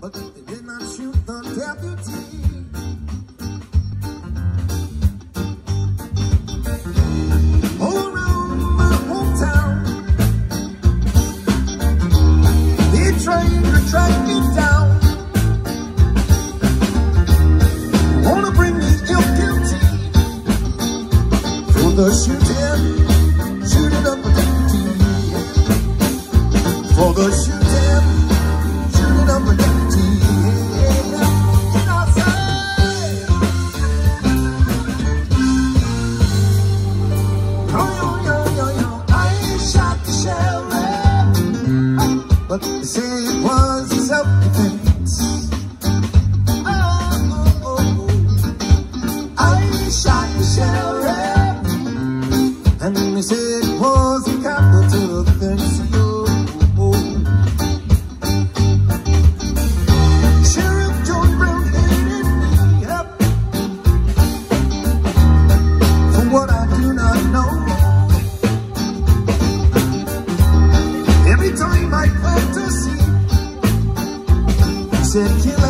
but they did not shoot the deputy. All around my hometown, they tried to track me down. Wanna bring me guilty for the shooting up a deputy. For the shooting up a deputy. And I say, yo, I shot the sheriff, but they say it was self-defense. Shot the sheriff, and they said it was a capital offense. Sheriff John Brown hated me up for what I do not know. Every time I plant a seed, he said, kill